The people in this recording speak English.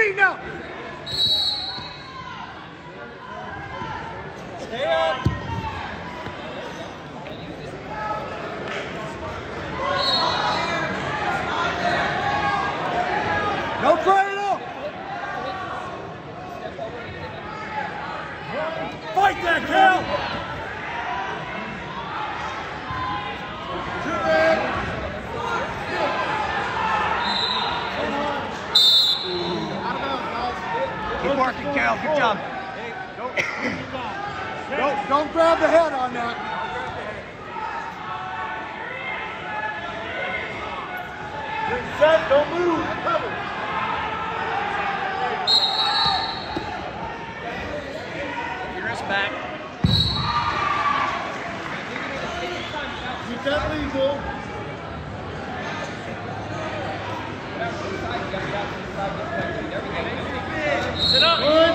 feet now. Stay up. No cradle. Fight that, Cal. Keep working, Cal. Good job. Don't grab the head on that. Set, don't move. Cover. Your wrist back. Keep that legal. Sit up.